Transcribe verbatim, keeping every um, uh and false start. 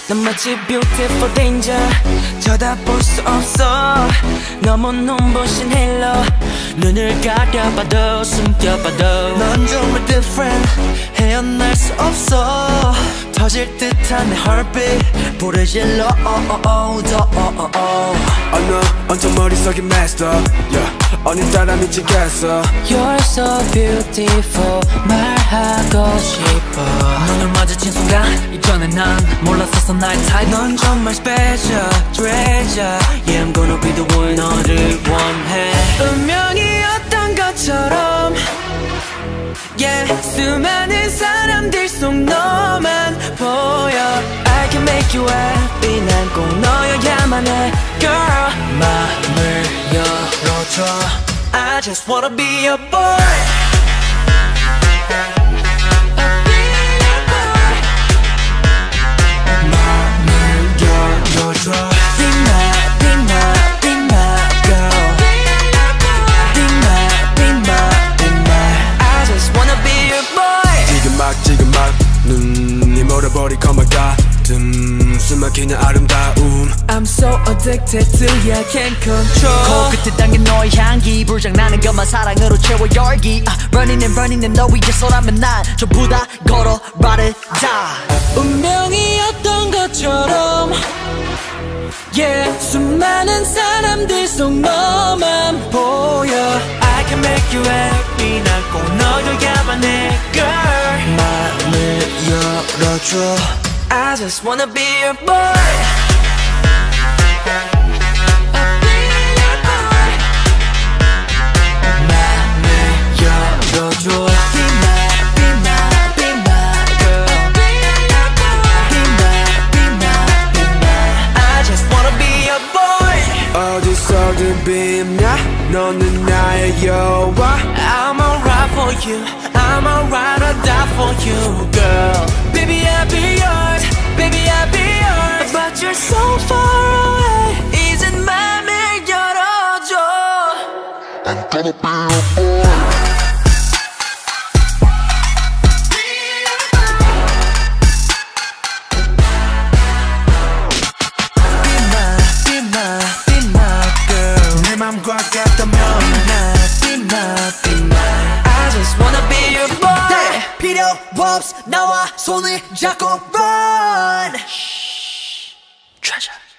넌 마치 beautiful danger 쳐다볼 수 없어 너무 눈부신 헬로 눈을 가려봐도 숨겨봐도 넌 정말 different 헤어날 수 없어 터질 듯한 내 heartbeat 불을 질러 oh, oh, oh, 더 oh, oh, oh. Oh no, 온통 머릿속이 messed up yeah. 오늘따라 미치겠어 You're so beautiful 말하고 싶어 눈을 마주친 순간 이전에 난 몰랐었어 나의 type 넌 정말 special treasure Yeah I'm gonna be the one 너를 원해 운명이었던 것처럼 Yeah 수많은 사람들 속 너만 보여 I can make you happy 난 꼭 너여야만 해 Girl 마음을 열어줘 I just wanna be your boy 지금 막 눈이 멀어버릴 것만 같은 숨막히는 아름다움 I'm so addicted to you, I can't control 코끝에 당긴 너의 향기 불장나는 것만 사랑으로 채워 열기 uh, Running and running and 너 위에서라면 난 전부 다 걸어 ride it die 운명이었던 것처럼 Yeah 수많은 사람들 속 너만 보여 I can make you happy 난 꼭 너여야만 해 Girl 마음을 열어줘 I just wanna be your boy 어디서든 빛나 너는 나의 여왕 I'm alright for you I'm alright I'll die for you girl Baby I'll be yours Baby I'll be yours But you're so far away 이젠 맘을 열어줘 I'm gonna be your boy 맘과 같다면 Be my, be my, be my I just wanna be your boy 필요 없어 나와 손을 잡고 run Treasure